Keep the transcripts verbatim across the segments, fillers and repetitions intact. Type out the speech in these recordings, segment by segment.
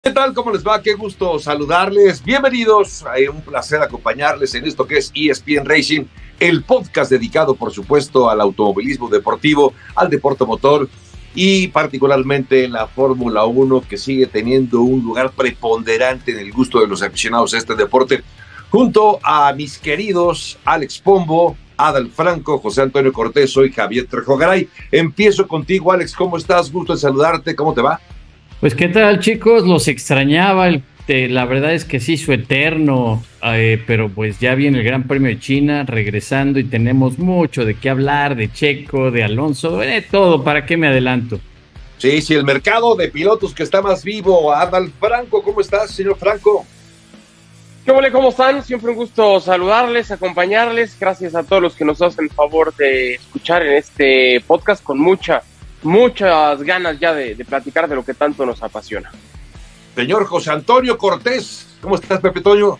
¿Qué tal? ¿Cómo les va? Qué gusto saludarles. Bienvenidos. Es un placer acompañarles en esto que es E S P N Racing, el podcast dedicado, por supuesto, al automovilismo deportivo, al deporte motor y particularmente la Fórmula uno, que sigue teniendo un lugar preponderante en el gusto de los aficionados a este deporte, junto a mis queridos Alex Pombo, Adal Franco, José Antonio Cortés, soy Javier Trejogaray. Empiezo contigo, Alex. ¿Cómo estás? Gusto en saludarte. ¿Cómo te va? Pues qué tal, chicos, los extrañaba, el- eh, la verdad es que sí, su eterno, eh, pero pues ya viene el Gran Premio de China regresando y tenemos mucho de qué hablar, de Checo, de Alonso, de todo. ¿Para qué me adelanto? Sí, sí, el mercado de pilotos que está más vivo. Adal Franco, ¿cómo estás, señor Franco? ¿Qué ole? ¿Cómo están? Siempre un gusto saludarles, acompañarles. Gracias a todos los que nos hacen el favor de escuchar en este podcast con mucha, muchas ganas ya de, de platicar de lo que tanto nos apasiona. Señor José Antonio Cortés, ¿cómo estás, Pepe Toño?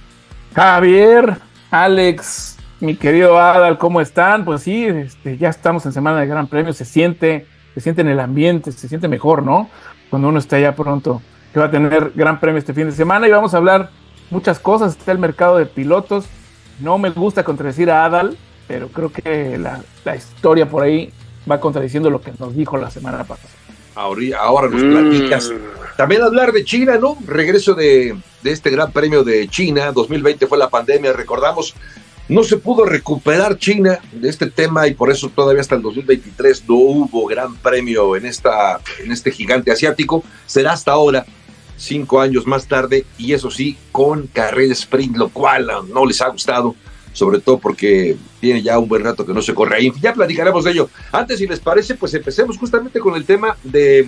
Javier, Alex, mi querido Adal, ¿cómo están? Pues sí, este, ya estamos en semana de Gran Premio, se siente, se siente en el ambiente, se siente mejor, ¿no? Cuando uno está ya pronto, que va a tener Gran Premio este fin de semana y vamos a hablar muchas cosas, está el mercado de pilotos. No me gusta contradecir a Adal, pero creo que la, la historia por ahí va contradiciendo lo que nos dijo la semana pasada. Ahora, ahora nos platicas. Mm. También hablar de China, ¿no? Regreso de, de este Gran Premio de China. dos mil veinte fue la pandemia, recordamos. No se pudo recuperar China de este tema y por eso todavía hasta el dos mil veintitrés no hubo Gran Premio en, esta, en este gigante asiático. Será hasta ahora, cinco años más tarde, y eso sí, con carrera sprint, lo cual no les ha gustado, sobre todo porque tiene ya un buen rato que no se corre ahí. Ya platicaremos de ello. Antes, si les parece, pues empecemos justamente con el tema de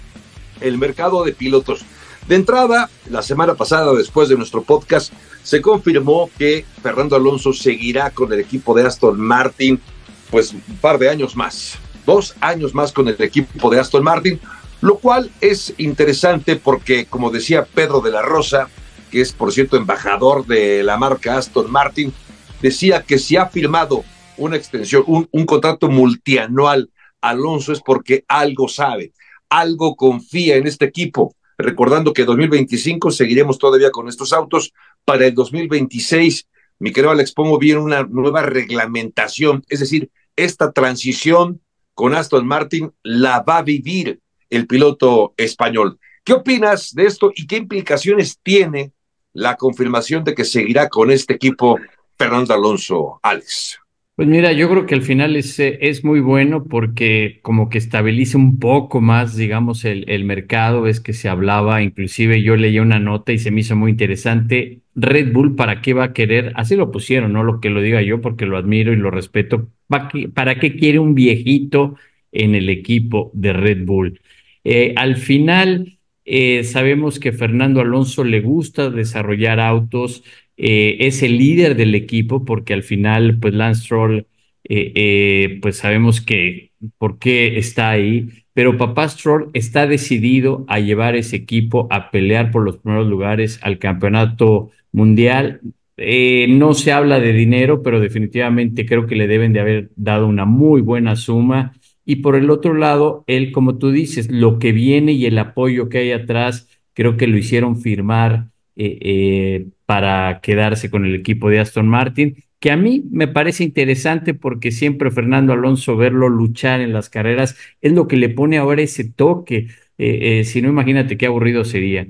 el mercado de pilotos. De entrada, la semana pasada, después de nuestro podcast, se confirmó que Fernando Alonso seguirá con el equipo de Aston Martin, pues un par de años más, dos años más con el equipo de Aston Martin, lo cual es interesante porque, como decía Pedro de la Rosa, que es, por cierto, embajador de la marca Aston Martin, decía que si ha firmado una extensión, un, un contrato multianual, Alonso es porque algo sabe, algo confía en este equipo, recordando que dos mil veinticinco seguiremos todavía con estos autos. Para el dos mil veintiséis, mi querido Alex Pomo, viene una nueva reglamentación, es decir, esta transición con Aston Martin la va a vivir el piloto español. ¿Qué opinas de esto y qué implicaciones tiene la confirmación de que seguirá con este equipo Fernando Alonso, Alex? Pues mira, yo creo que al final es, eh, es muy bueno porque como que estabiliza un poco más, digamos, el, el mercado. Es que se hablaba, inclusive yo leí una nota y se me hizo muy interesante. Red Bull, ¿para qué va a querer? Así lo pusieron, no lo que lo diga yo porque lo admiro y lo respeto. ¿Para qué, para qué quiere un viejito en el equipo de Red Bull? Eh, al final, eh, sabemos que Fernando Alonso le gusta desarrollar autos, eh, es el líder del equipo porque al final, pues Lance Stroll, eh, eh, pues sabemos que por qué está ahí, pero papá Stroll está decidido a llevar ese equipo a pelear por los primeros lugares al campeonato mundial. Eh, no se habla de dinero, pero definitivamente creo que le deben de haber dado una muy buena suma. Y por el otro lado, él, como tú dices, lo que viene y el apoyo que hay atrás, creo que lo hicieron firmar eh, eh, para quedarse con el equipo de Aston Martin, que a mí me parece interesante porque siempre Fernando Alonso verlo luchar en las carreras es lo que le pone ahora ese toque. Eh, eh, si no, imagínate qué aburrido sería.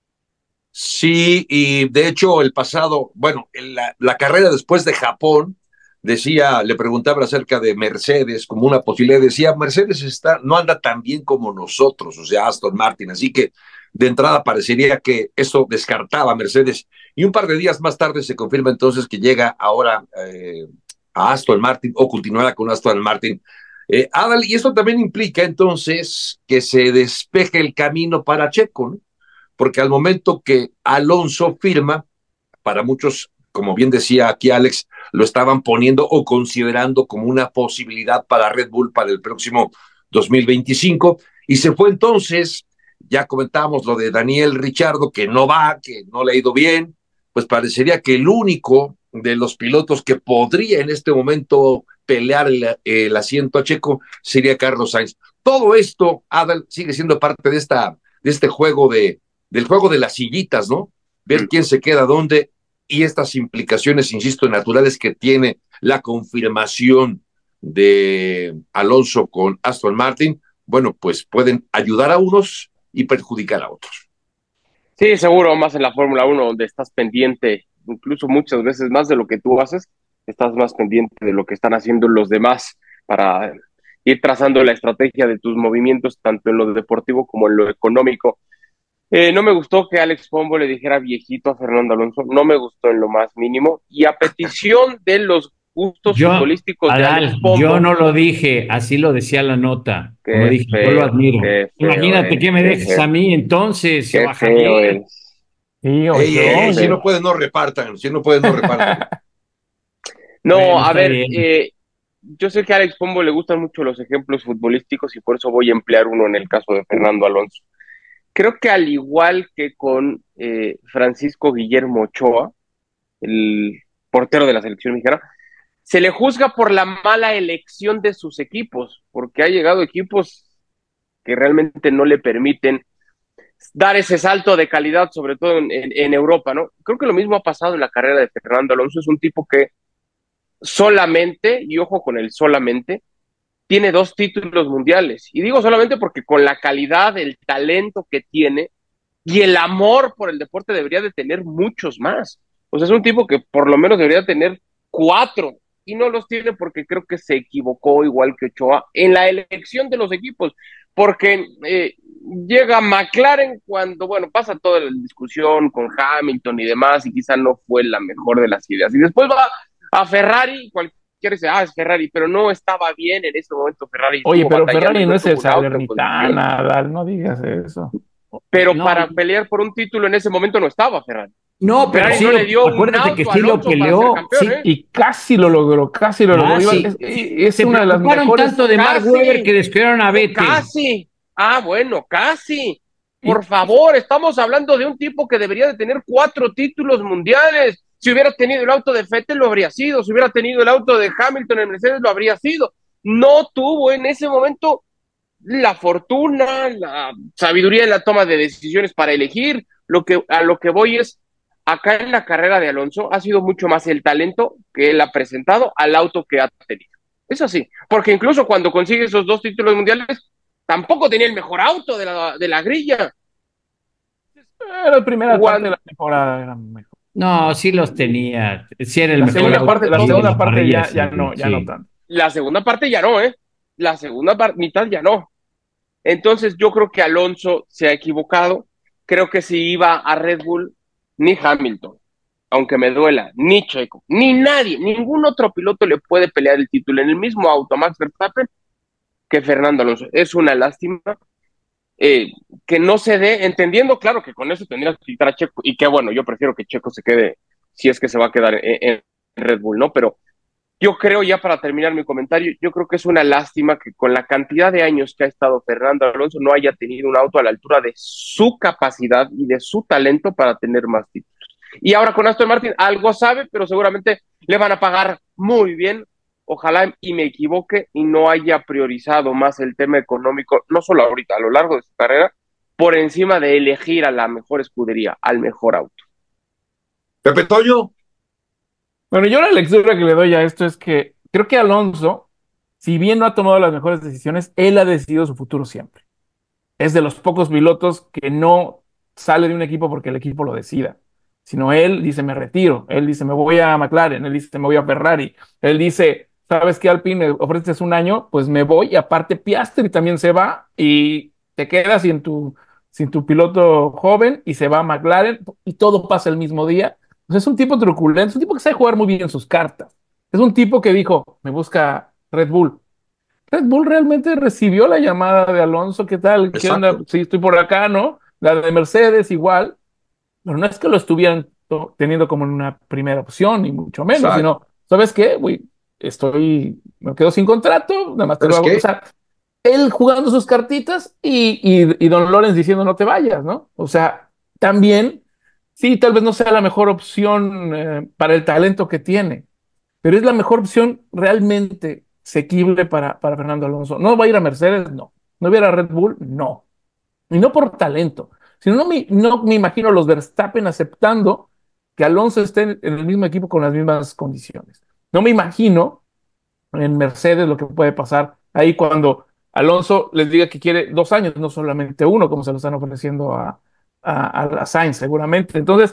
Sí, y de hecho el pasado, bueno, la, la carrera después de Japón, decía, le preguntaba acerca de Mercedes como una posibilidad, decía, Mercedes está, no anda tan bien como nosotros, o sea, Aston Martin, así que de entrada parecería que eso descartaba a Mercedes, y un par de días más tarde se confirma entonces que llega ahora eh, a Aston Martin o continuará con Aston Martin. Eh, Adal, y esto también implica entonces que se despeje el camino para Checo, ¿no? Porque al momento que Alonso firma, para muchos, como bien decía aquí Alex, lo estaban poniendo o considerando como una posibilidad para Red Bull para el próximo dos mil veinticinco, y se fue entonces, ya comentábamos lo de Daniel Ricciardo, que no va, que no le ha ido bien, pues parecería que el único de los pilotos que podría en este momento pelear el, el asiento a Checo sería Carlos Sainz. Todo esto, Adal, sigue siendo parte de, esta, de este juego de del juego de las sillitas, ¿no? Ver quién se queda dónde y estas implicaciones, insisto, naturales que tiene la confirmación de Alonso con Aston Martin, bueno, pues pueden ayudar a unos y perjudicar a otros. Sí, seguro, más en la Fórmula uno, donde estás pendiente, incluso muchas veces más de lo que tú haces, estás más pendiente de lo que están haciendo los demás para ir trazando la estrategia de tus movimientos, tanto en lo deportivo como en lo económico. Eh, no me gustó que Alex Pombo le dijera viejito a Fernando Alonso, no me gustó en lo más mínimo, y a petición de los gustos Yo, futbolísticos de Alex Adal, Pombo. yo no lo dije, así lo decía la nota. Como Qué dije, feo, yo lo admiro. qué feo Imagínate eres, que me qué dejes feo. a mí entonces, Qué o a feo Javier. eres. Sí, o Ey, yo, ey, si feo. no pueden, no repartan, si no pueden, no repartan. No, Bueno, a está ver, bien. eh, yo sé que a Alex Pombo le gustan mucho los ejemplos futbolísticos y por eso voy a emplear uno en el caso de Fernando Alonso. Creo que al igual que con eh, Francisco Guillermo Ochoa, el portero de la selección mexicana, se le juzga por la mala elección de sus equipos, porque ha llegado equipos que realmente no le permiten dar ese salto de calidad, sobre todo en, en, en Europa, ¿no? Creo que lo mismo ha pasado en la carrera de Fernando Alonso, es un tipo que solamente, y ojo con el solamente, tiene dos títulos mundiales. Y digo solamente porque con la calidad, el talento que tiene y el amor por el deporte debería de tener muchos más. O sea, es un tipo que por lo menos debería tener cuatro y no los tiene porque creo que se equivocó igual que Ochoa en la elección de los equipos. Porque eh, llega McLaren cuando, bueno, pasa toda la discusión con Hamilton y demás y quizá no fue la mejor de las ideas. Y después va a Ferrari, cualquiera dice, ah, es Ferrari, pero no estaba bien en ese momento Ferrari. Oye, Estuvo pero batallando Ferrari y no no es tuvo el un auto en condiciones. Salernitana, Adal, no digas eso. Pero No, para pelear por un título en ese momento no estaba Ferrari. no, pero Ferrari sí no lo, le dio un acuérdate que auto a sí lo Alonso para ser peleó, campeón, sí, ¿eh? Y casi lo logró, casi lo logró. Iba- casi. es es Se una de las preocuparon mejores. tanto de Mark Casi. Webber que descuidaron a Vettel. Casi. Ah, bueno, casi. Y- Por favor, estamos hablando de un tipo que debería de tener cuatro títulos mundiales. Si hubiera tenido el auto de Vettel, lo habría sido. Si hubiera tenido el auto de Hamilton en Mercedes, lo habría sido. No tuvo en ese momento la fortuna, la sabiduría en la toma de decisiones para elegir. Lo que, a lo que voy es, acá en la carrera de Alonso ha sido mucho más el talento que él ha presentado al auto que ha tenido. Es así, porque incluso cuando consigue esos dos títulos mundiales, tampoco tenía el mejor auto de la, de la grilla. Era la primera parte de Cuando, la temporada, era mejor. No, sí los tenía. Sí era el La mejor segunda auto parte, la de segunda la parte parrilla, ya, ya sí, no, ya sí. no tanto. la segunda parte ya no, ¿eh? La segunda par- mitad ya no. Entonces yo creo que Alonso se ha equivocado. Creo que si iba a Red Bull, ni Hamilton, aunque me duela, ni Checo, ni nadie, ningún otro piloto le puede pelear el título en el mismo auto a Max Verstappen que Fernando Alonso. Es una lástima eh, que no se dé, entendiendo, claro, que con eso tendrías que quitar a Checo, y que bueno, yo prefiero que Checo se quede, si es que se va a quedar en, en Red Bull, ¿no? Pero yo creo, ya para terminar mi comentario, yo creo que es una lástima que con la cantidad de años que ha estado Fernando Alonso no haya tenido un auto a la altura de su capacidad y de su talento para tener más títulos. Y ahora con Aston Martin algo sabe, pero seguramente le van a pagar muy bien. Ojalá y me equivoque y no haya priorizado más el tema económico, no solo ahorita, a lo largo de su carrera, por encima de elegir a la mejor escudería, al mejor auto. Pepe Toño. Bueno, yo la lectura que le doy a esto es que creo que Alonso, si bien no ha tomado las mejores decisiones, él ha decidido su futuro siempre. Es de los pocos pilotos que no sale de un equipo porque el equipo lo decida, sino él dice me retiro, él dice me voy a McLaren, él dice me voy a Ferrari, él dice, ¿sabes qué, Alpine? Me ofreces un año, pues me voy, y aparte Piastri también se va y te quedas sin tu, sin tu piloto joven y se va a McLaren y todo pasa el mismo día. Pues es un tipo truculento, es un tipo que sabe jugar muy bien sus cartas. Es un tipo que dijo, me busca Red Bull. Red Bull realmente recibió la llamada de Alonso, ¿qué tal? ¿Qué onda? Exacto. Sí, estoy por acá, ¿no? La de Mercedes igual, pero no es que lo estuvieran to- teniendo como en una primera opción, ni mucho menos, Exacto. sino, ¿sabes qué? Güey, estoy, me quedo sin contrato, nada más te lo ¿Sabes hago. O qué? sea, él jugando sus cartitas y, y, y Don Lorenz diciendo no te vayas, ¿no? O sea, también, sí, tal vez no sea la mejor opción eh, para el talento que tiene, pero es la mejor opción realmente asequible para, para Fernando Alonso. ¿No va a ir a Mercedes? No. ¿No va a ir a Red Bull? No. Y no por talento, Si no, no me, no me imagino a los Verstappen aceptando que Alonso esté en, en el mismo equipo con las mismas condiciones. No me imagino en Mercedes lo que puede pasar ahí cuando Alonso les diga que quiere dos años, no solamente uno, como se lo están ofreciendo a, a, a Sainz seguramente. Entonces,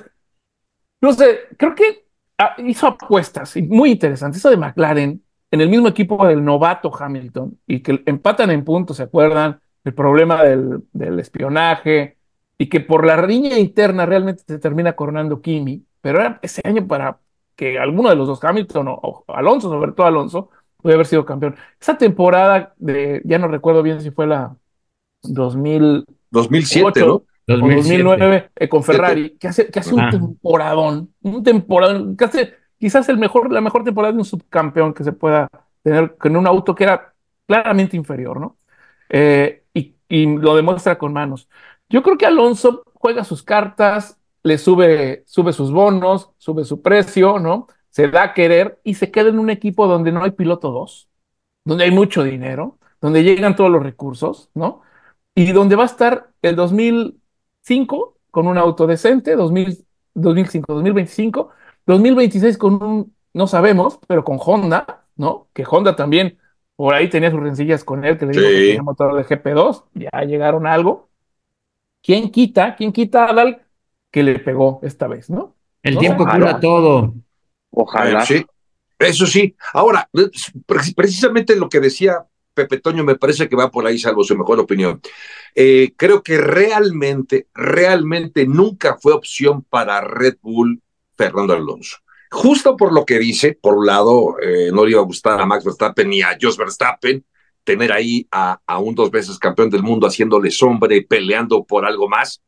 no sé, creo que ah, hizo apuestas y muy interesantes. Eso de McLaren en el mismo equipo del novato Hamilton y que empatan en puntos, ¿se acuerdan? El problema del, del espionaje y que por la riña interna realmente se termina coronando Kimi, pero era ese año para que alguno de los dos, Hamilton o, o Alonso, sobre todo Alonso, puede haber sido campeón. Esa temporada de, ya no recuerdo bien si fue la dos mil dos mil siete, ¿no? ocho o dos mil siete. dos mil nueve eh, con Siete. Ferrari, que hace, que hace un Ah, temporadón, un temporadón, que hace quizás el mejor, la mejor temporada de un subcampeón que se pueda tener con un auto que era claramente inferior, ¿no? Eh, y, y lo demuestra con manos. Yo creo que Alonso juega sus cartas, le sube, sube sus bonos, sube su precio, ¿no? Se da a querer y se queda en un equipo donde no hay piloto dos, donde hay mucho dinero, donde llegan todos los recursos, ¿no? Y donde va a estar el dos mil cinco con un auto decente, dos mil, dos mil cinco, dos mil veinticinco, dos mil veintiséis con un, no sabemos, pero con Honda, ¿no? Que Honda también por ahí tenía sus rencillas con él, que le dijo que quería Sí. motor de G P dos, ya llegaron a algo. ¿Quién quita? ¿Quién quita a Adal que le pegó esta vez, ¿no? el No sé. tiempo cura Ojalá, todo. Bueno, ojalá. sí, eso sí. Ahora, pre- precisamente lo que decía Pepe Toño me parece que va por ahí, salvo su mejor opinión. Eh, creo que realmente, realmente nunca fue opción para Red Bull Fernando Alonso. Justo por lo que dice, por un lado, eh, no le iba a gustar a Max Verstappen ni a Jos Verstappen tener ahí a, a un dos veces campeón del mundo haciéndole sombra y peleando por algo más.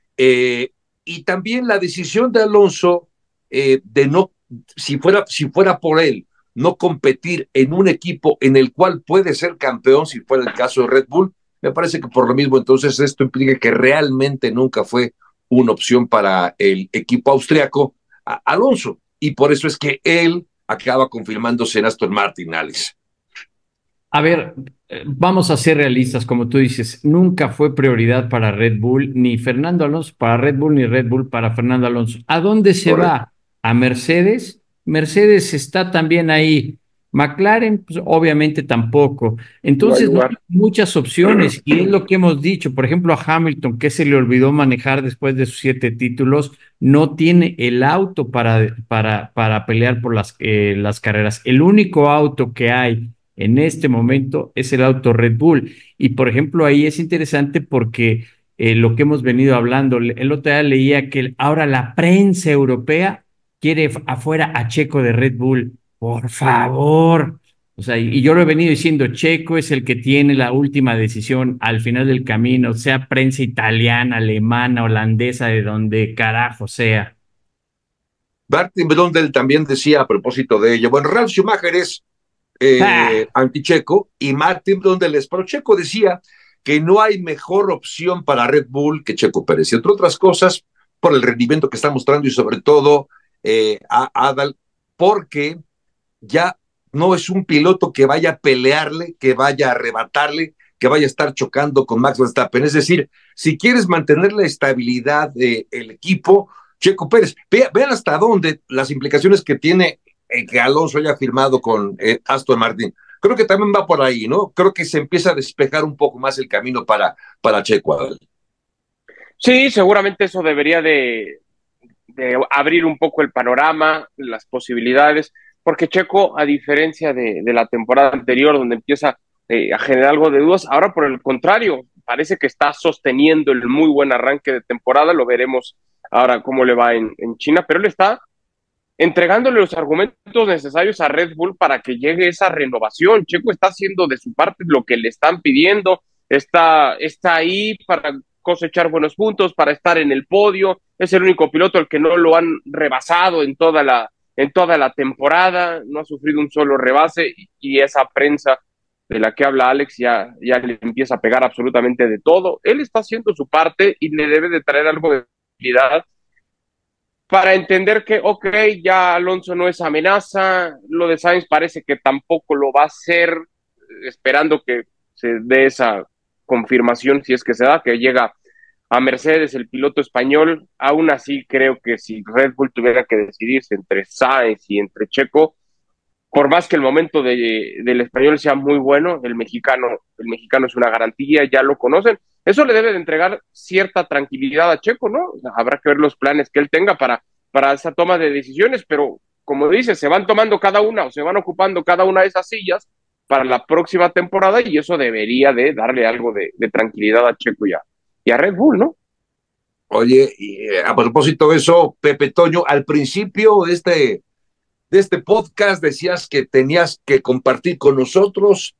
Eh, y también la decisión de Alonso eh, de no, si fuera, si fuera por él, no competir en un equipo en el cual puede ser campeón, si fuera el caso de Red Bull, me parece que por lo mismo entonces esto implica que realmente nunca fue una opción para el equipo austriaco a Alonso. Y por eso es que él acaba confirmándose en Aston Martin, Alex. A ver, eh, vamos a ser realistas, como tú dices, nunca fue prioridad para Red Bull, ni Fernando Alonso para Red Bull, ni Red Bull para Fernando Alonso. ¿A dónde se Correcto. va? ¿A Mercedes? Mercedes está también ahí. McLaren, pues obviamente tampoco. No hay Entonces no hay lugar. muchas opciones y es lo que hemos dicho. Por ejemplo, a Hamilton, que se le olvidó manejar después de sus siete títulos, no tiene el auto para, para, para pelear por las, eh, las carreras. El único auto que hay en este momento es el auto Red Bull. Y por ejemplo, ahí es interesante porque eh, lo que hemos venido hablando, el otro día leía que ahora la prensa europea quiere afuera a Checo de Red Bull. Por favor. O sea, y yo lo he venido diciendo, Checo es el que tiene la última decisión al final del camino, sea prensa italiana, alemana, holandesa, de donde carajo sea. Martin Blondel también decía a propósito de ello, bueno, Ralf Schumacher es ¡Ah! eh, anti-Checo y Martin Blondel es pro-Checo. Decía que no hay mejor opción para Red Bull que Checo Pérez, y entre otras cosas, por el rendimiento que está mostrando y sobre todo eh, a Adal, porque ya no es un piloto que vaya a pelearle, que vaya a arrebatarle, que vaya a estar chocando con Max Verstappen. Es decir, si quieres mantener la estabilidad del equipo, Checo Pérez, ve, vean hasta dónde las implicaciones que tiene eh, que Alonso haya firmado con eh, Aston Martin. Creo que también va por ahí, ¿no? Creo que se empieza a despejar un poco más el camino para, para Checo. Adal. Sí, seguramente eso debería de, de abrir un poco el panorama, las posibilidades, porque Checo, a diferencia de, de la temporada anterior, donde empieza eh, a generar algo de dudas, ahora por el contrario, parece que está sosteniendo el muy buen arranque de temporada, lo veremos ahora cómo le va en, en China, pero él está entregándole los argumentos necesarios a Red Bull para que llegue esa renovación. Checo está haciendo de su parte lo que le están pidiendo, está, está ahí para cosechar buenos puntos, para estar en el podio, es el único piloto al que no lo han rebasado en toda la, en toda la temporada, no ha sufrido un solo rebase y, y esa prensa de la que habla Alex ya, ya le empieza a pegar absolutamente de todo. Él está haciendo su parte y le debe de traer algo de tranquilidad para entender que, ok, ya Alonso no es amenaza, lo de Sainz parece que tampoco lo va a hacer, esperando que se dé esa confirmación, si es que se da, que llega a Mercedes, el piloto español. Aún así, creo que si Red Bull tuviera que decidirse entre Sainz y entre Checo, por más que el momento de, del español sea muy bueno, el mexicano, el mexicano es una garantía, ya lo conocen. Eso le debe de entregar cierta tranquilidad a Checo, ¿no? O sea, habrá que ver los planes que él tenga para, para esa toma de decisiones, pero como dices, se van tomando cada una o se van ocupando cada una de esas sillas para la próxima temporada y eso debería de darle algo de, de tranquilidad a Checo ya y a Red Bull, ¿no? Oye, y, eh, a propósito de eso, Pepe Toño, al principio de este, de este podcast decías que tenías que compartir con nosotros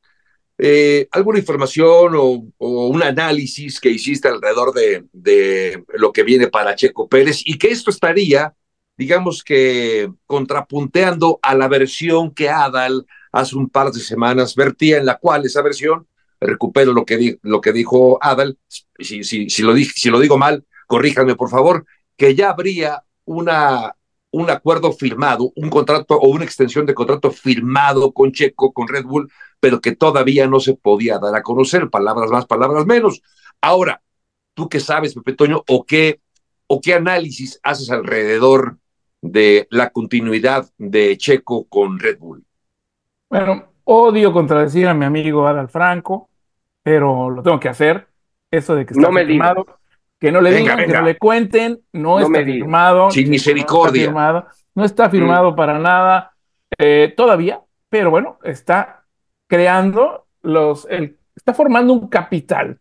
eh, alguna información o, o, un análisis que hiciste alrededor de, de lo que viene para Checo Pérez y que esto estaría, digamos que, contrapunteando a la versión que Adal hace un par de semanas vertía, en la cual esa versión, recupero lo que, di, lo que dijo Adal, si, si, si, lo di, si lo digo mal, corríjanme por favor, que ya habría una, un acuerdo firmado, un contrato o una extensión de contrato firmado con Checo, con Red Bull, pero que todavía no se podía dar a conocer, palabras más, palabras menos. Ahora, ¿tú qué sabes, Pepe Toño, o qué, o qué análisis haces alrededor de la continuidad de Checo con Red Bull? Bueno, odio contradecir a mi amigo Adal Franco, pero lo tengo que hacer. Eso de que está No me digas, firmado, que no le Venga, digan, que no venga. le cuenten, no no está me digas. firmado. Sin Checo no está misericordia. firmado, no está firmado para nada eh, todavía, pero bueno, está creando los, el, está formando un capital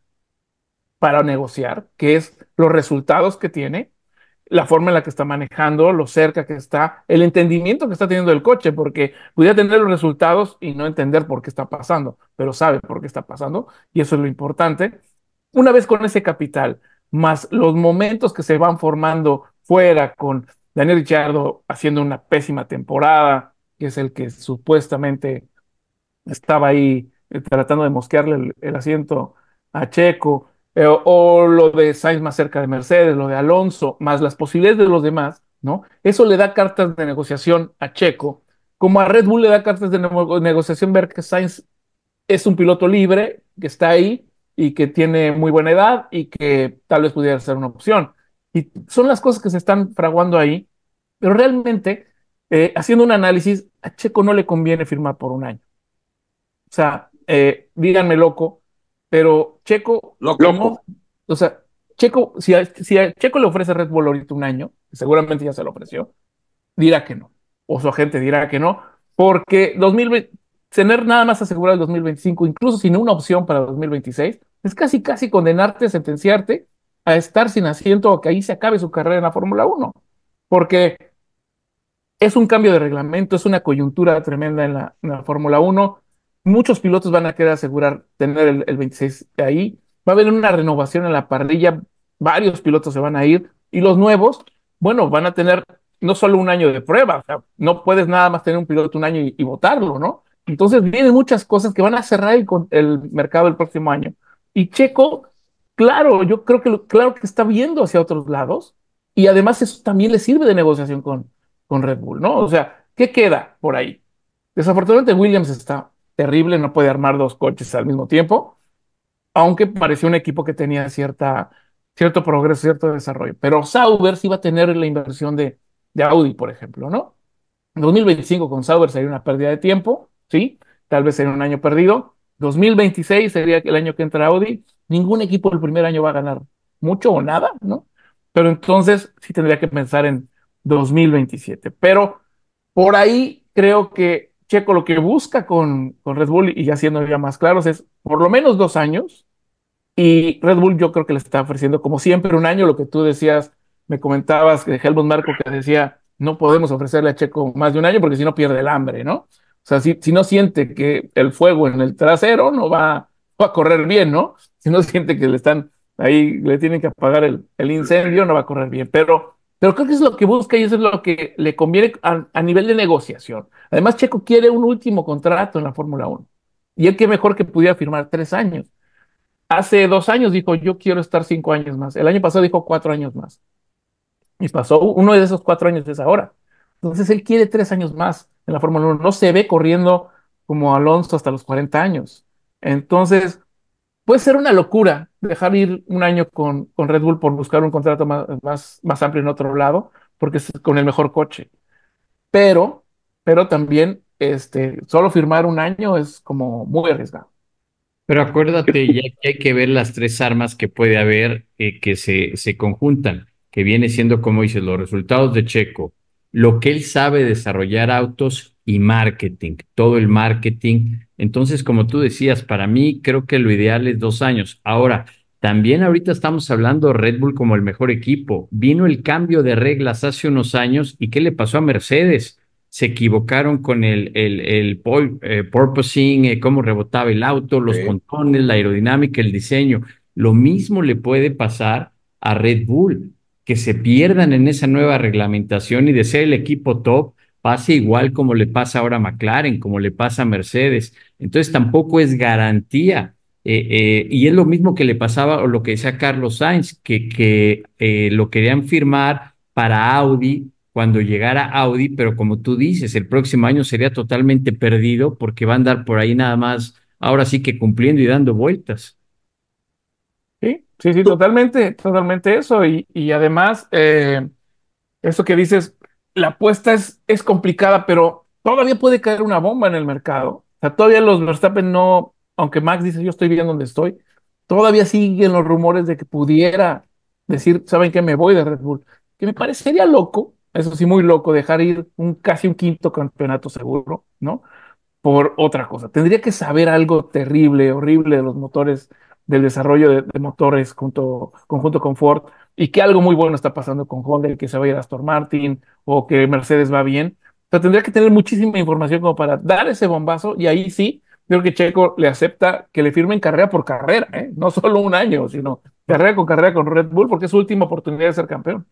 para negociar, que es los resultados que tiene, la forma en la que está manejando, lo cerca que está, el entendimiento que está teniendo del coche, porque pudiera tener los resultados y no entender por qué está pasando, pero sabe por qué está pasando, y eso es lo importante. Una vez con ese capital, más los momentos que se van formando fuera con Daniel Ricciardo haciendo una pésima temporada, que es el que supuestamente estaba ahí eh, tratando de mosquearle el, el asiento a Checo, eh, o lo de Sainz más cerca de Mercedes, lo de Alonso, más las posibilidades de los demás, ¿no? Eso le da cartas de negociación a Checo, como a Red Bull le da cartas de ne- negociación ver que Sainz es un piloto libre, que está ahí y que tiene muy buena edad y que tal vez pudiera ser una opción. Y son las cosas que se están fraguando ahí, pero realmente, eh, haciendo un análisis, a Checo no le conviene firmar por un año. O sea, eh, díganme loco, pero Checo Loco. no, o sea, Checo, si a, si a Checo le ofrece Red Bull ahorita un año, seguramente ya se lo ofreció, dirá que no, o su agente dirá que no, porque dos mil veinte, tener nada más asegurado el dos mil veinticinco, incluso sin una opción para dos mil veintiséis, es casi, casi condenarte, sentenciarte a estar sin asiento o que ahí se acabe su carrera en la Fórmula Uno, porque es un cambio de reglamento, es una coyuntura tremenda en la, en la Fórmula Uno. Muchos pilotos van a querer asegurar tener el, el veintiséis ahí. Va a haber una renovación en la parrilla, varios pilotos se van a ir y los nuevos, bueno, van a tener no solo un año de prueba, o sea, no puedes nada más tener un piloto un año y, y votarlo, ¿no? Entonces vienen muchas cosas que van a cerrar el, el mercado el próximo año. Y Checo, claro, yo creo que lo, claro que está viendo hacia otros lados y además eso también le sirve de negociación con, con Red Bull, ¿no? O sea, ¿qué queda por ahí? Desafortunadamente Williams está terrible, no puede armar dos coches al mismo tiempo, aunque pareció un equipo que tenía cierta, cierto progreso, cierto desarrollo. Pero Sauber sí va a tener la inversión de, de Audi, por ejemplo, ¿no? En dos mil veinticinco con Sauber sería una pérdida de tiempo, ¿sí? Tal vez sería un año perdido. dos mil veintiséis sería el año que entra Audi. Ningún equipo el primer año va a ganar mucho o nada, ¿no? Pero entonces sí tendría que pensar en dos mil veintisiete. Pero por ahí creo que Checo lo que busca con, con Red Bull, y ya siendo ya más claros, es por lo menos dos años. Y Red Bull yo creo que le está ofreciendo, como siempre, un año, lo que tú decías, me comentabas que Helmut Marko que decía, no podemos ofrecerle a Checo más de un año porque si no pierde el hambre, ¿no? O sea, si, si no siente que el fuego en el trasero no va, va a correr bien, ¿no? Si no siente que le están ahí, le tienen que apagar el, el incendio, no va a correr bien. Pero, pero creo que es lo que busca y eso es lo que le conviene a, a nivel de negociación. Además, Checo quiere un último contrato en la Fórmula Uno. Y él qué mejor que pudiera firmar tres años. Hace dos años dijo, yo quiero estar cinco años más. El año pasado dijo cuatro años más. Y pasó uno de esos cuatro años es ahora. Entonces él quiere tres años más en la Fórmula Uno. No se ve corriendo como Alonso hasta los cuarenta años. Entonces, puede ser una locura dejar ir un año con, con Red Bull por buscar un contrato más, más, más amplio en otro lado, porque es con el mejor coche. Pero, pero también este, solo firmar un año es como muy arriesgado. Pero acuérdate ya que hay que ver las tres armas que puede haber eh, que se, se conjuntan, que viene siendo, como dices, los resultados de Checo, lo que él sabe desarrollar autos y marketing, todo el marketing. Entonces, como tú decías, para mí creo que lo ideal es dos años. Ahora, también ahorita estamos hablando de Red Bull como el mejor equipo. Vino el cambio de reglas hace unos años y ¿qué le pasó a Mercedes? Se equivocaron con el, el, el pol- eh, purposing, eh, cómo rebotaba el auto, los Sí. pontones, la aerodinámica, el diseño. Lo mismo le puede pasar a Red Bull, que se pierdan en esa nueva reglamentación y de ser el equipo top, pase igual como le pasa ahora a McLaren, como le pasa a Mercedes. Entonces tampoco es garantía. Eh, eh, y es lo mismo que le pasaba o lo que decía Carlos Sainz, que, que eh, lo querían firmar para Audi cuando llegara Audi, pero como tú dices, el próximo año sería totalmente perdido porque va a andar por ahí nada más, ahora sí que cumpliendo y dando vueltas. Sí, sí, sí, Tú- totalmente, totalmente eso. Y, y además, eh, eso que dices, la apuesta es, es complicada, pero todavía puede caer una bomba en el mercado. O sea, todavía los Verstappen no, aunque Max dice yo estoy bien donde estoy, todavía siguen los rumores de que pudiera decir, ¿saben qué? Me voy de Red Bull. Que me parecería loco, eso sí, muy loco, dejar ir un casi un quinto campeonato seguro, ¿no? Por otra cosa. Tendría que saber algo terrible, horrible de los motores, del desarrollo de, de motores junto, conjunto con Ford, y que algo muy bueno está pasando con Honda, el que se va a ir a Aston Martin o que Mercedes va bien. O sea, tendría que tener muchísima información como para dar ese bombazo, y ahí sí, creo que Checo le acepta que le firmen carrera por carrera, ¿eh? No solo un año, sino carrera con carrera con Red Bull, porque es su última oportunidad de ser campeón.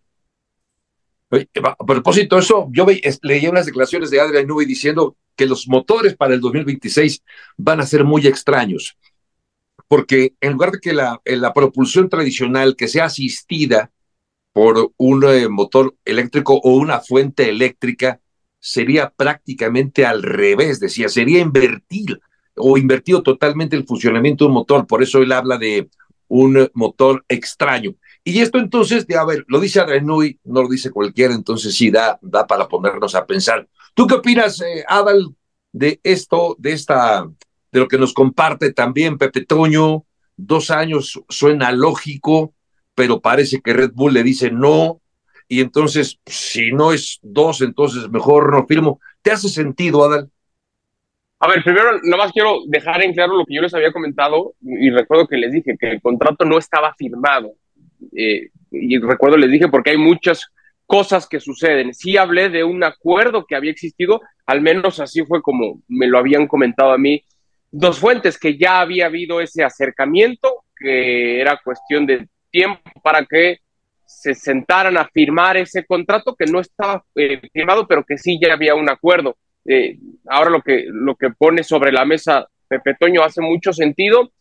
Oye, a propósito de eso, yo ve, es, leía unas declaraciones de Adrian Newey diciendo que los motores para el dos mil veintiséis van a ser muy extraños, porque en lugar de que la, la propulsión tradicional que sea asistida por un eh, motor eléctrico o una fuente eléctrica, sería prácticamente al revés, decía, sería invertir o invertido totalmente el funcionamiento de un motor, por eso él habla de un motor extraño. Y esto entonces, de, a ver, lo dice Adrian Newey, no lo dice cualquiera, entonces sí da, da para ponernos a pensar. ¿Tú qué opinas, eh, Adal, de esto, de esta, de lo que nos comparte también Pepe Toño? Dos años suena lógico, pero parece que Red Bull le dice no, y entonces, si no es dos, entonces mejor no firmo. ¿Te hace sentido, Adal? A ver, primero, nomás quiero dejar en claro lo que yo les había comentado y recuerdo que les dije que el contrato no estaba firmado. Eh, y recuerdo les dije porque hay muchas cosas que suceden. Sí hablé de un acuerdo que había existido, al menos así fue como me lo habían comentado a mí dos fuentes, que ya había habido ese acercamiento, que era cuestión de tiempo para que se sentaran a firmar ese contrato que no estaba eh, firmado, pero que sí ya había un acuerdo. Eh, ahora lo que, lo que pone sobre la mesa Pepe Toño hace mucho sentido,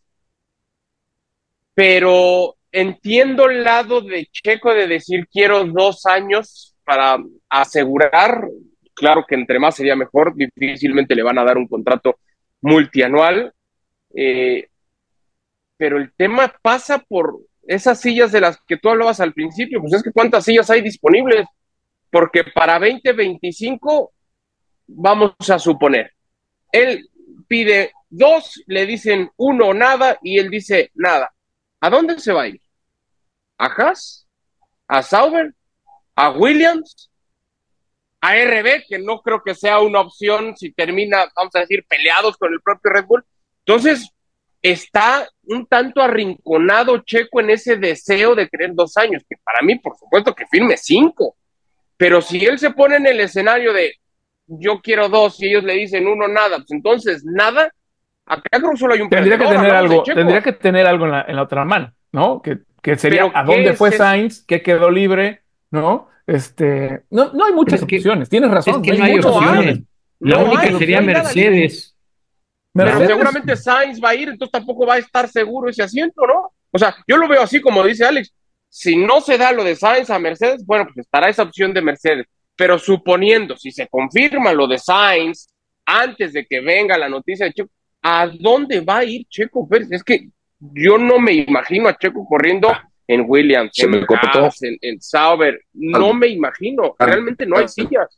pero entiendo el lado de Checo de decir quiero dos años para asegurar, claro que entre más sería mejor, difícilmente le van a dar un contrato multianual, eh, pero el tema pasa por esas sillas de las que tú hablabas al principio, pues es que cuántas sillas hay disponibles, porque para veinte veinticinco vamos a suponer, él pide dos, le dicen uno nada y él dice nada. ¿A dónde se va a ir? ¿A Haas? ¿A Sauber? ¿A Williams? ¿A R B? Que no creo que sea una opción si termina, vamos a decir, peleados con el propio Red Bull. Entonces, está un tanto arrinconado Checo en ese deseo de querer dos años, que para mí, por supuesto, que firme cinco. Pero si él se pone en el escenario de yo quiero dos y ellos le dicen uno nada, pues entonces nada, acá creo que solo hay un Tendría que perdedor, tener hablamos de algo, Checo. tendría que tener algo en la, en la otra mano, ¿no? Que, que sería Pero a ¿qué dónde es fue eso? Sainz, qué quedó libre, ¿no? Este, no, no hay Pero muchas es que, opciones, tienes es razón, que no hay no hay muchas No hay, opciones. opciones. La No hay no única muchas hay, no sería hay opciones. nada libre. Mercedes. La Pero Mercedes, seguramente Sainz va a ir, entonces tampoco va a estar seguro ese asiento, ¿no? O sea, yo lo veo así como dice Alex, si no se da lo de Sainz a Mercedes, bueno, pues estará esa opción de Mercedes. Pero suponiendo, si se confirma lo de Sainz antes de que venga la noticia de Checo, ¿a dónde va a ir Checo Pérez? Es que yo no me imagino a Checo corriendo en Williams, Se me en cortó. Haas, en, en Sauber, no me imagino, realmente no hay sillas.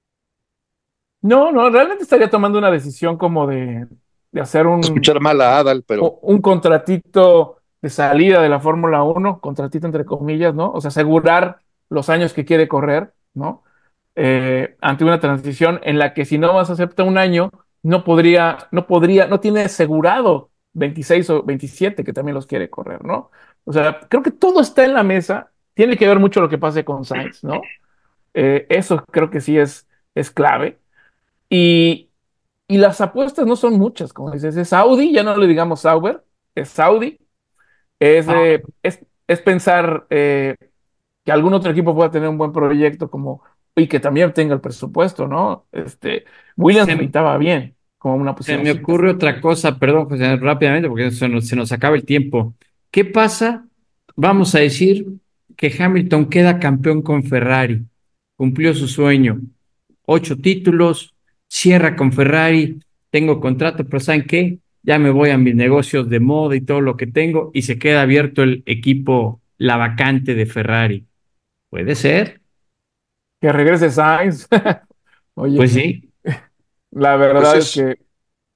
No, no, realmente estaría tomando una decisión como de, de hacer un, Escuchar mal a Adal, pero o- un contratito de salida de la Fórmula Uno, contratito entre comillas, ¿no? O sea, asegurar los años que quiere correr, ¿no? Eh, ante una transición en la que si no más acepta un año, no podría, no podría, no tiene asegurado veintiséis o veintisiete que también los quiere correr, ¿no? O sea, creo que todo está en la mesa, tiene que ver mucho lo que pase con Sainz, ¿no? Eh, eso creo que sí es, es clave. Y, y las apuestas no son muchas, como dices, es Audi, ya no le digamos Sauber, es Audi, es, Ah, eh, es, es pensar eh, que algún otro equipo pueda tener un buen proyecto como, y que también tenga el presupuesto, ¿no? Este, Williams se, pintaba bien como una se me posicióncita. ocurre otra cosa, perdón, José, rápidamente, porque se nos, se nos acaba el tiempo. ¿Qué pasa? Vamos a decir que Hamilton queda campeón con Ferrari, cumplió su sueño, ocho títulos, cierra con Ferrari, tengo contrato, pero ¿saben qué? Ya me voy a mis negocios de moda y todo lo que tengo y se queda abierto el equipo, la vacante de Ferrari. Puede ser, Que regrese Sainz. Oye, pues sí. la pues verdad es es, que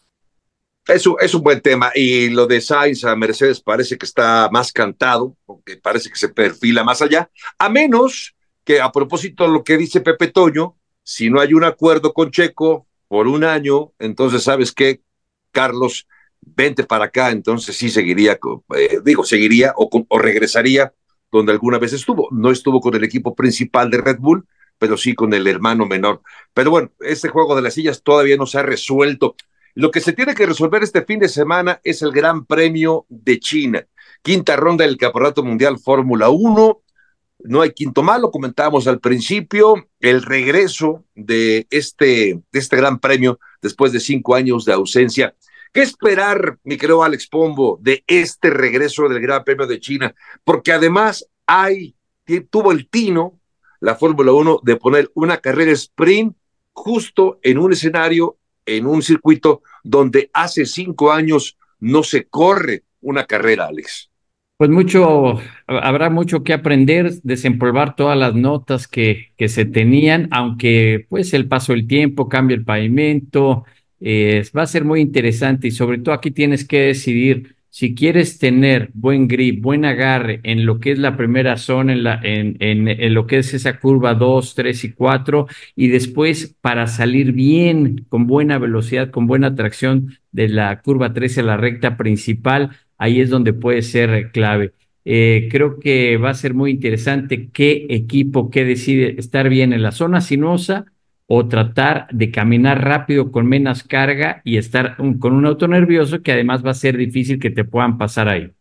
es, un, es un buen tema. Y lo de Sainz a Mercedes parece que está más cantado, porque parece que se perfila más allá, a menos que, a propósito de lo que dice Pepe Toño, si no hay un acuerdo con Checo por un año, entonces, ¿sabes qué, Carlos? Vente para acá, entonces sí seguiría, eh, digo, seguiría o, o regresaría donde alguna vez estuvo. No estuvo con el equipo principal de Red Bull, pero sí con el hermano menor. Pero bueno, este juego de las sillas todavía no se ha resuelto. Lo que se tiene que resolver este fin de semana es el Gran Premio de China, quinta ronda del Campeonato Mundial Fórmula uno. No hay quinto malo, comentábamos al principio, el regreso de este, de este Gran Premio después de cinco años de ausencia. ¿Qué esperar, mi querido Alex Pombo, de este regreso del Gran Premio de China? Porque además hay, tuvo el tino la Fórmula uno de poner una carrera sprint justo en un escenario, en un circuito donde hace cinco años no se corre una carrera, Alex. Pues mucho, habrá mucho que aprender, desempolvar todas las notas que, que se tenían, aunque pues el paso del tiempo cambia el pavimento, eh, va a ser muy interesante y sobre todo aquí tienes que decidir si quieres tener buen grip, buen agarre en lo que es la primera zona, en, la, en, en, en lo que es esa curva dos, tres y cuatro, y después para salir bien, con buena velocidad, con buena tracción de la curva tres a la recta principal. Ahí es donde puede ser clave. Eh, creo que va a ser muy interesante qué equipo que decide estar bien en la zona sinuosa o tratar de caminar rápido con menos carga y estar un, con un auto nervioso que además va a ser difícil que te puedan pasar ahí.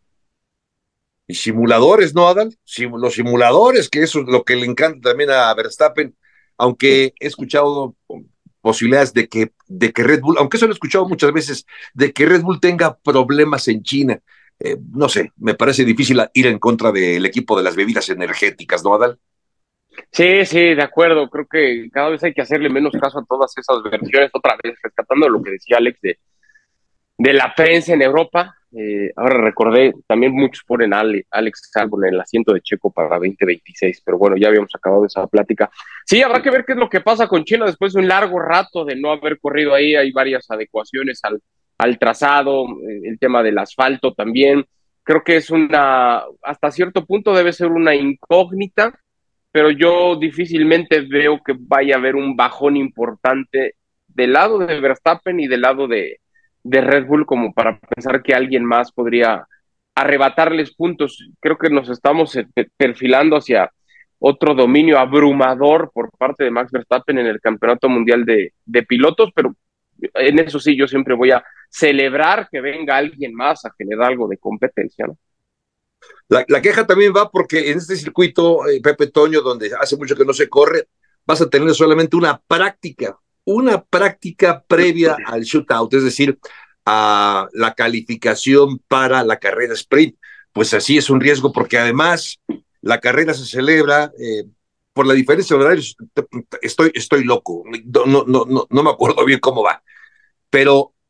Y simuladores, ¿no, Adal? Sim los simuladores, que eso es lo que le encanta también a Verstappen, aunque he escuchado posibilidades de que, de que Red Bull, aunque eso lo he escuchado muchas veces, de que Red Bull tenga problemas en China. Eh, no sé, me parece difícil ir en contra del equipo de las bebidas energéticas, ¿no, Adal? Sí, sí, de acuerdo. Creo que cada vez hay que hacerle menos caso a todas esas versiones. Otra vez, rescatando lo que decía Alex de, de la prensa en Europa. Eh, ahora recordé, también muchos ponen a Ale, Alex Albon en el asiento de Checo para veinte veintiséis, pero bueno, ya habíamos acabado esa plática. Sí, habrá que ver qué es lo que pasa con China después de un largo rato de no haber corrido ahí. Hay varias adecuaciones al, al trazado, eh, el tema del asfalto también. Creo que es una, hasta cierto punto debe ser una incógnita, pero yo difícilmente veo que vaya a haber un bajón importante del lado de Verstappen y del lado de, de Red Bull como para pensar que alguien más podría arrebatarles puntos. Creo que nos estamos perfilando hacia otro dominio abrumador por parte de Max Verstappen en el Campeonato Mundial de, de Pilotos, pero en eso sí yo siempre voy a celebrar que venga alguien más a generar algo de competencia, ¿no? La, la queja también va porque en este circuito, eh, Pepe Toño, donde hace mucho que no se corre, vas a tener solamente una práctica, una práctica previa al shootout, es decir, a la calificación para la carrera sprint. Pues así es un riesgo porque además la carrera se celebra eh, por la diferencia de horarios. Estoy, estoy loco, no, no, no, no, no me acuerdo bien cómo va, pero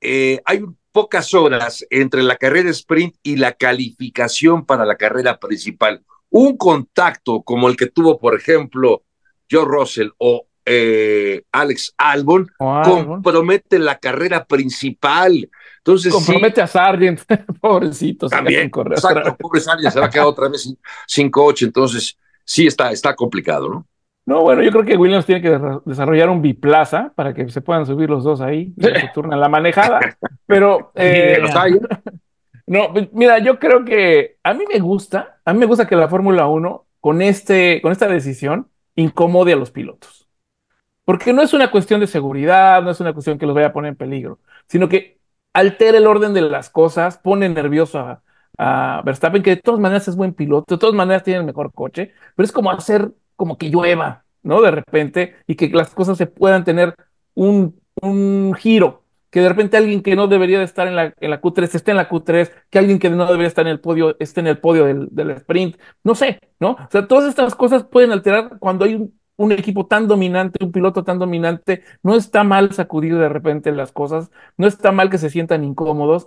eh, hay pocas horas entre la carrera sprint y la calificación para la carrera principal. Un contacto como el que tuvo, por ejemplo, Joe Russell o eh, Alex Albon, O Albon. compromete la carrera principal. Entonces, compromete sí, a Sargent, pobrecito, se también, queda sin correr otra exacto, vez. pobre Sargent se va a quedar otra vez sin, sin coche, entonces sí está, está complicado, ¿no? No, bueno, yo creo que Williams tiene que de- desarrollar un biplaza para que se puedan subir los dos ahí y ya se turnan la manejada. Pero, Ni Que eh, los idea. hay, ¿eh? no, pues, mira, yo creo que a mí me gusta, a mí me gusta que la Fórmula Uno con este, con esta decisión incomode a los pilotos. Porque no es una cuestión de seguridad, no es una cuestión que los vaya a poner en peligro, sino que altera el orden de las cosas, pone nervioso a, a Verstappen, que de todas maneras es buen piloto, de todas maneras tiene el mejor coche, pero es como hacer como que llueva, ¿no? De repente, y que las cosas se puedan tener un, un giro, que de repente alguien que no debería de estar en la, en la Q tres esté en la Q tres, que alguien que no debería estar en el podio esté en el podio del, del sprint, no sé, ¿no? O sea, todas estas cosas pueden alterar cuando hay un un equipo tan dominante, un piloto tan dominante, no está mal sacudir de repente las cosas, no está mal que se sientan incómodos.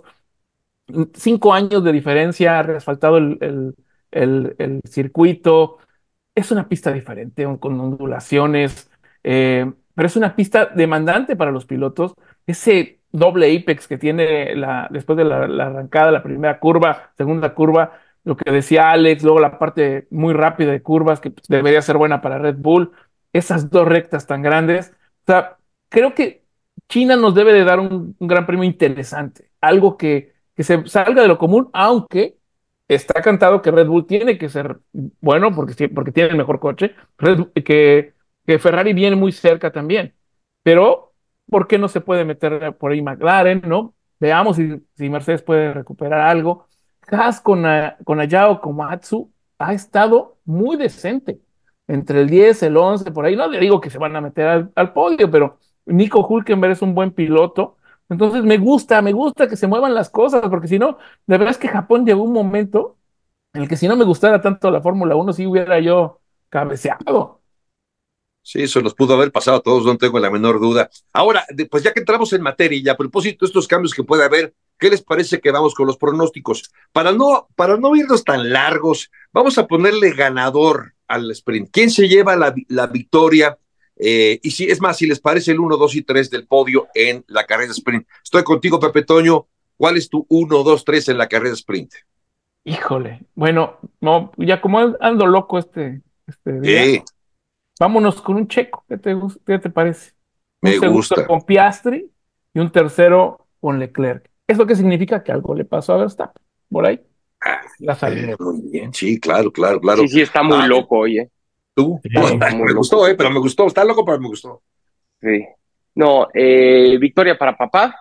Cinco años de diferencia, ha reasfaltado el, el, el, el circuito, es una pista diferente, con ondulaciones, eh, pero es una pista demandante para los pilotos. Ese doble apex que tiene la, después de la, la arrancada, la primera curva, segunda curva, lo que decía Alex, luego la parte muy rápida de curvas que pues, debería ser buena para Red Bull, esas dos rectas tan grandes. O sea, creo que China nos debe de dar un, un gran premio interesante, algo que, que se salga de lo común, aunque está cantado que Red Bull tiene que ser bueno porque, porque tiene el mejor coche, Red, que, que Ferrari viene muy cerca también, pero ¿por qué no se puede meter por ahí McLaren, no? Veamos si, si Mercedes puede recuperar algo. Haas con, a, con Ayao Komatsu ha estado muy decente, entre el diez, el once, por ahí, no le digo que se van a meter al, al podio, pero Nico Hülkenberg es un buen piloto, entonces me gusta, me gusta que se muevan las cosas, porque si no, la verdad es que Japón llegó un momento en el que si no me gustara tanto la Fórmula Uno, sí hubiera yo cabeceado. Sí, eso nos pudo haber pasado a todos, no tengo la menor duda. Ahora, de, pues ya que entramos en materia y a propósito de estos cambios que puede haber, ¿qué les parece que vamos con los pronósticos? Para no, para no irnos tan largos, vamos a ponerle ganador al sprint. ¿Quién se lleva la, la victoria? Eh, y si es más, si les parece el uno, dos y tres del podio en la carrera sprint. Estoy contigo, Pepe Toño. ¿Cuál es tu uno, dos, tres en la carrera sprint? Híjole, bueno, no, ya como ando loco este, este día, Eh, vámonos con un checo. ¿Qué te, gus- qué te parece? Un me segundo gusta. con Piastri y un tercero con Leclerc. ¿Eso qué significa? Que algo le pasó a Verstappen. Por ahí, Ah, la eh, salió. muy bien, sí, claro, claro, claro. Sí, sí, está muy Ah, loco, oye. tú, Está Sí. muy me loco. gustó, eh, pero me gustó. Está loco, pero me gustó. Sí. No, eh, victoria para papá.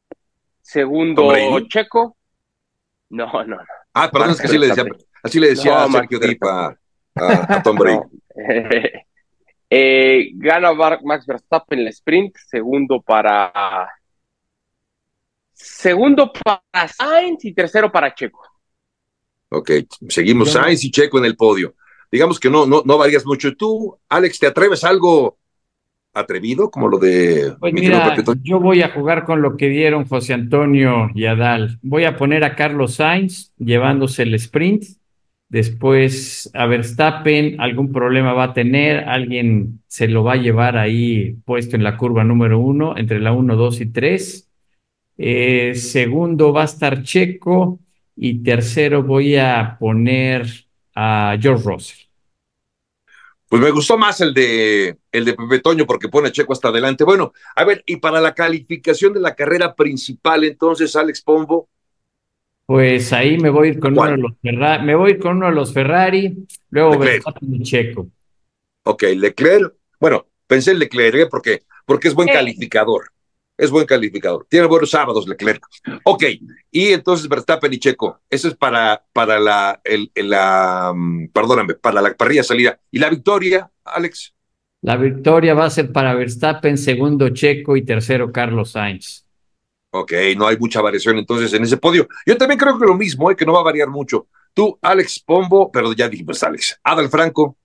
Tom Segundo, Brady. Checo. No, no, no. Ah, perdón, es Max que así le decía, Verstappen. así le decía a No, Max Sergio Dip Verstappen. a, a, a Tom Brady. No. Eh, gana Max Verstappen la sprint. Segundo para. Segundo para Sainz y tercero para Checo. Ok, seguimos Yo no, Sainz y Checo en el podio. Digamos que no, no, no varías mucho. Tú, Alex, ¿te atreves a algo atrevido como lo de Pues mi querido mira, Pepito? yo voy a jugar con lo que dieron José Antonio y Adal. Voy a poner a Carlos Sainz llevándose el sprint. Después a Verstappen, algún problema va a tener, alguien se lo va a llevar ahí puesto en la curva número uno, entre la uno, dos y tres. Eh, segundo va a estar Checo y tercero voy a poner a George Russell. Pues me gustó más el de el de Pepe Toño porque pone a Checo hasta adelante. Bueno, a ver, y para la calificación de la carrera principal, entonces, Alex Pombo, Pues ahí me voy a ir ¿a con uno de cuál? los Ferrari, me voy a ir con uno de los Ferrari, luego Leclerc. Verstappen y Checo. Ok, Leclerc. Bueno, pensé en Leclerc, ¿eh? porque, porque es buen Eh, calificador. Es buen calificador. Tiene buenos sábados, Leclerc. Ok, y entonces Verstappen y Checo. Eso es para, para la, el, el, la, um, perdóname, para la parrilla salida. ¿Y la victoria, Alex? La victoria va a ser para Verstappen, segundo Checo y tercero Carlos Sainz. Ok, no hay mucha variación entonces en ese podio. Yo también creo que lo mismo, ¿eh? que no va a variar mucho. Tú, Alex Pombo, pero ya dijimos Alex. Adal Franco.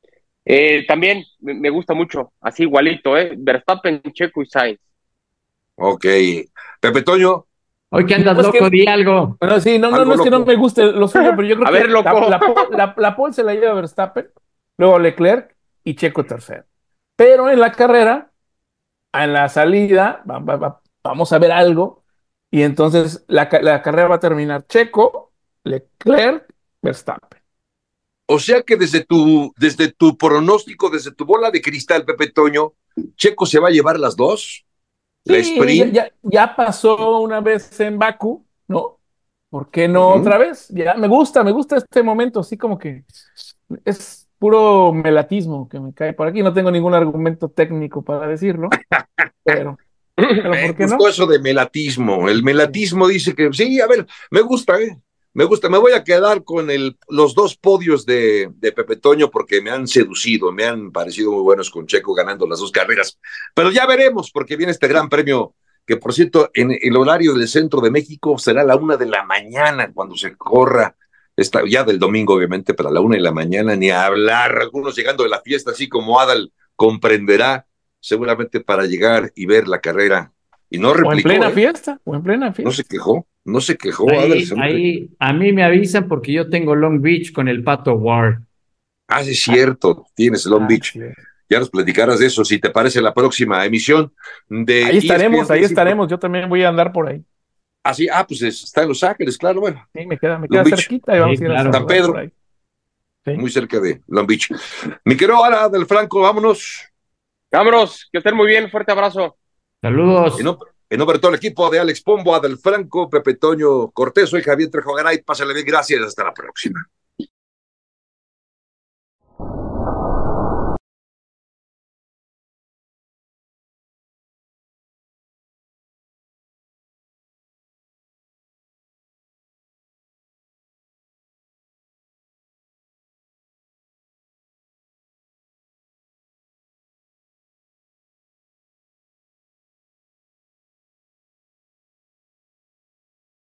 Eh, también me, me gusta mucho, así igualito, ¿eh? Verstappen, Checo y Sainz. Ok. Pepe Toño. Hoy que andas No, es loco, que- di algo. Bueno, sí, no, no, Algo no es que no loco. me guste lo suyo, pero yo creo A que ver, loco. la, la, po- la, la pole se la lleva Verstappen, luego Leclerc y Checo tercero. Pero en la carrera, en la salida, va- va- va- vamos a ver algo. Y entonces la, ca- la carrera va a terminar Checo, Leclerc, Verstappen. O sea que desde tu, desde tu pronóstico, desde tu bola de cristal, Pepe Toño, Checo se va a llevar las dos. La Sí, ya, sprint. ya, ya pasó una vez en Bakú, ¿no? ¿Por qué no Ujú. otra vez? Ya me gusta, me gusta este momento, así como que es puro melatismo que me cae por aquí. No tengo ningún argumento técnico para decirlo, pero, pero Me ¿por qué gustó no? eso de melatismo. El Sí. melatismo dice que sí, a ver, me gusta, ¿eh? Me gusta. Me voy a quedar con el, los dos podios de, de Pepe Toño porque me han seducido, me han parecido muy buenos con Checo ganando las dos carreras. Pero ya veremos porque viene este gran premio que, por cierto, en el horario del centro de México será a la una de la mañana cuando se corra. Esta, ya del domingo, obviamente, pero a la una de la mañana ni a hablar. Algunos llegando de la fiesta, así como Adal comprenderá, seguramente para llegar y ver la carrera. Y no O en replicó, plena ¿eh? fiesta, o en plena No se fiesta. quejó, no se quejó, Adal. Ahí, ahí, a mí me avisan porque yo tengo Long Beach con el Pato Ward. Ah, sí, es cierto, tienes Long Beach. Así es. Ya nos platicarás de eso, si te parece la próxima emisión de Ahí E S P N estaremos, ahí Racing. estaremos. Yo también voy a andar por ahí. Ah, sí, ah, pues es- está en Los Ángeles, claro, bueno. Sí, me queda, me Long queda Beach, cerquita y vamos Sí, a ir a claro. San saludar por Pedro, ahí. Sí. muy cerca de Long Beach. Mi querido Ara del Franco, vámonos. Vámonos, que estén muy bien, fuerte abrazo. Saludos. En nombre, en nombre de todo el equipo de Alex Pombo, Adel Franco, Pepe Toño Cortés, soy Javier Trejo Garay. Pásale bien, gracias, hasta la próxima.